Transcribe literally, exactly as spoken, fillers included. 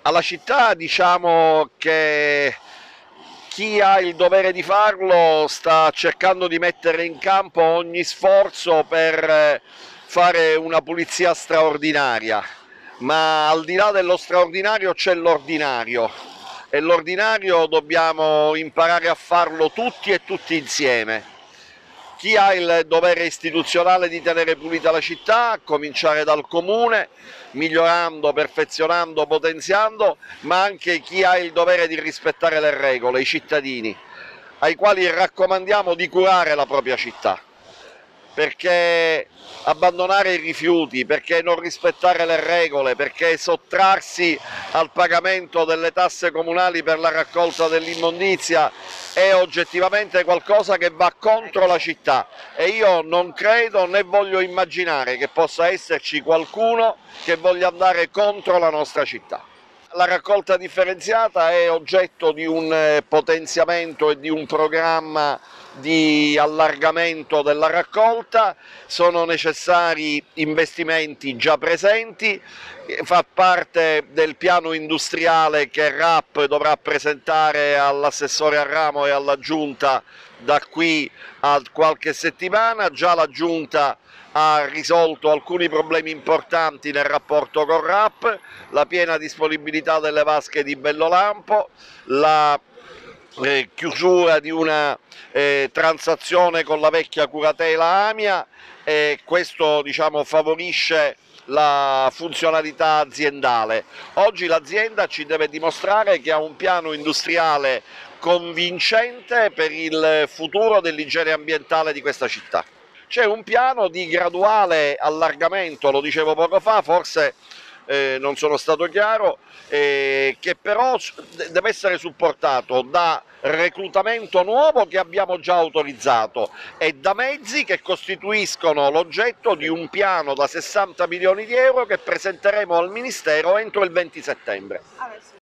Alla città diciamo che chi ha il dovere di farlo sta cercando di mettere in campo ogni sforzo per fare una pulizia straordinaria, ma al di là dello straordinario c'è l'ordinario e l'ordinario dobbiamo imparare a farlo tutti e tutti insieme. Chi ha il dovere istituzionale di tenere pulita la città, a cominciare dal comune, migliorando, perfezionando, potenziando, ma anche chi ha il dovere di rispettare le regole, i cittadini, ai quali raccomandiamo di curare la propria città, perché abbandonare i rifiuti, perché non rispettare le regole, perché sottrarsi al pagamento delle tasse comunali per la raccolta dell'immondizia è oggettivamente qualcosa che va contro la città e io non credo né voglio immaginare che possa esserci qualcuno che voglia andare contro la nostra città. La raccolta differenziata è oggetto di un potenziamento e di un programma di allargamento della raccolta, sono necessari investimenti già presenti, fa parte del piano industriale che R A P dovrà presentare all'assessore al ramo e alla Giunta da qui a qualche settimana. Già la Giunta ha risolto alcuni problemi importanti nel rapporto con R A P, la piena disponibilità delle vasche di Bellolampo, la eh, chiusura di una eh, transazione con la vecchia curatela Amia e questo diciamo, favorisce la funzionalità aziendale. Oggi l'azienda ci deve dimostrare che ha un piano industriale convincente per il futuro dell'igiene ambientale di questa città. C'è un piano di graduale allargamento, lo dicevo poco fa, forse eh, non sono stato chiaro, eh, che però deve essere supportato da reclutamento nuovo che abbiamo già autorizzato e da mezzi che costituiscono l'oggetto di un piano da sessanta milioni di euro che presenteremo al Ministero entro il venti settembre.